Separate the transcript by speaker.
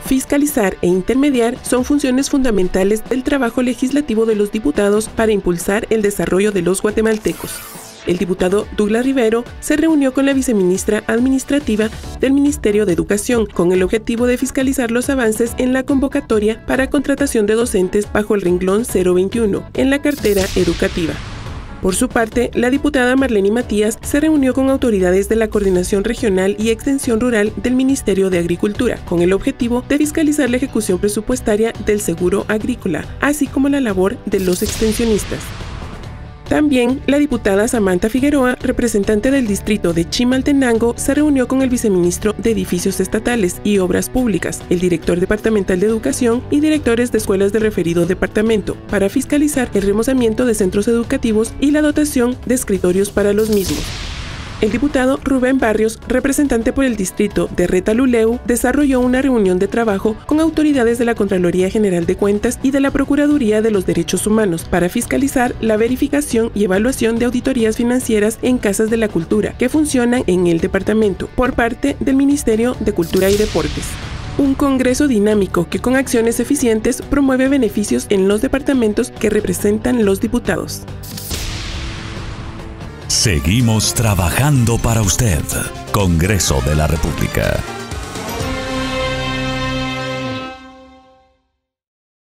Speaker 1: Fiscalizar e intermediar son funciones fundamentales del trabajo legislativo de los diputados para impulsar el desarrollo de los guatemaltecos. El diputado Douglas Rivero se reunió con la viceministra administrativa del Ministerio de Educación con el objetivo de fiscalizar los avances en la convocatoria para contratación de docentes bajo el renglón 021 en la cartera educativa. Por su parte, la diputada Marlene Matías se reunió con autoridades de la Coordinación Regional y Extensión Rural del Ministerio de Agricultura, con el objetivo de fiscalizar la ejecución presupuestaria del seguro agrícola, así como la labor de los extensionistas. También, la diputada Samantha Figueroa, representante del distrito de Chimaltenango, se reunió con el viceministro de Edificios Estatales y Obras Públicas, el director departamental de Educación y directores de escuelas del referido departamento, para fiscalizar el remozamiento de centros educativos y la dotación de escritorios para los mismos. El diputado Rubén Barrios, representante por el distrito de Retaluleu, desarrolló una reunión de trabajo con autoridades de la Contraloría General de Cuentas y de la Procuraduría de los Derechos Humanos para fiscalizar la verificación y evaluación de auditorías financieras en casas de la cultura que funcionan en el departamento por parte del Ministerio de Cultura y Deportes. Un congreso dinámico que con acciones eficientes promueve beneficios en los departamentos que representan los diputados.
Speaker 2: Seguimos trabajando para usted. Congreso de la República.